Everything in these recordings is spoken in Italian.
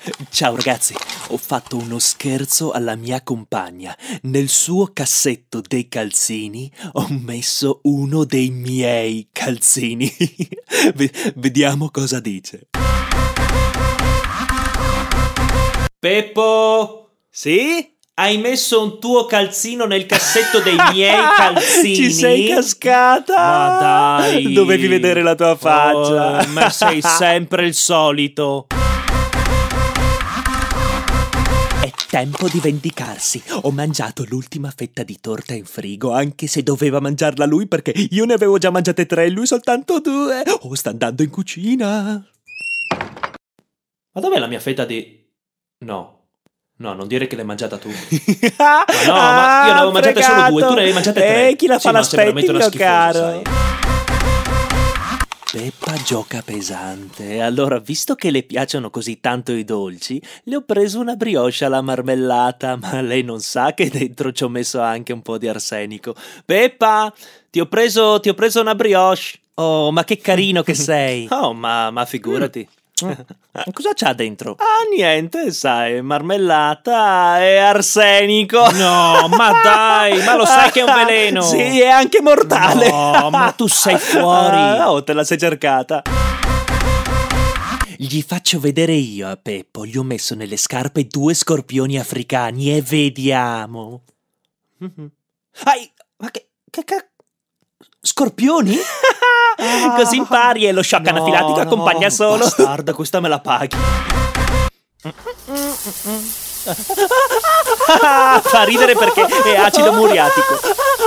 Ciao ragazzi, ho fatto uno scherzo alla mia compagna. Nel suo cassetto dei calzini ho messo uno dei miei calzini. Vediamo cosa dice. Peppo, Sì? hai messo un tuo calzino nel cassetto dei miei calzini? Ci sei cascata? Ma dai! Dovevi vedere la tua faccia. Ma sei sempre il solito. È tempo di vendicarsi. Ho mangiato l'ultima fetta di torta in frigo, anche se doveva mangiarla lui perché io ne avevo già mangiate 3 e lui soltanto 2. Oh, sta andando in cucina. Ma dov'è la mia fetta di... No, non dire che l'hai mangiata tu. Ma no, ma io ne avevo mangiate solo 2, tu ne avevi mangiate 3. Chi la fa ma sei veramente l'aspetti, una mio schifosa, caro? sai. Peppa gioca pesante. Allora, visto che le piacciono così tanto i dolci, le ho preso una brioche alla marmellata, ma lei non sa che dentro ci ho messo anche un po' di arsenico. Peppa, ti ho preso una brioche. Oh, ma che carino che sei. Oh, ma figurati. Cosa c'ha dentro? Ah, niente, sai, marmellata e arsenico. No, ma dai, ma lo sai che è un veleno? Sì, è anche mortale. No, ma tu sei fuori. Oh, te la sei cercata. Gli faccio vedere io a Peppo. Gli ho messo nelle scarpe 2 scorpioni africani e vediamo. Ai, ma che scorpioni? Così impari e lo shock anafilatico accompagna solo. Bastarda, questa me la paghi. Fa ridere perché è acido muriatico.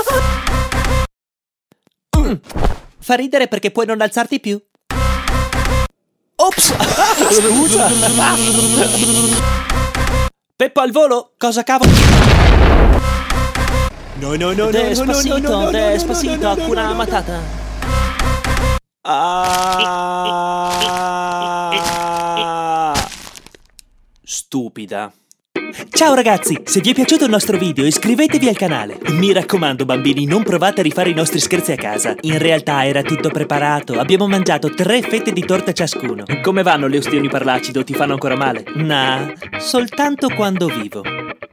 Fa ridere perché puoi non alzarti più. Ops! Scusa! Peppo al volo? Cosa cavolo? No, despacito, Hakuna Matata. Stupida. Ciao ragazzi, se vi è piaciuto il nostro video iscrivetevi al canale. Mi raccomando bambini, non provate a rifare i nostri scherzi a casa. In realtà era tutto preparato, abbiamo mangiato 3 fette di torta ciascuno. Come vanno le ustioni parlacido? Ti fanno ancora male? Nah, soltanto quando vivo.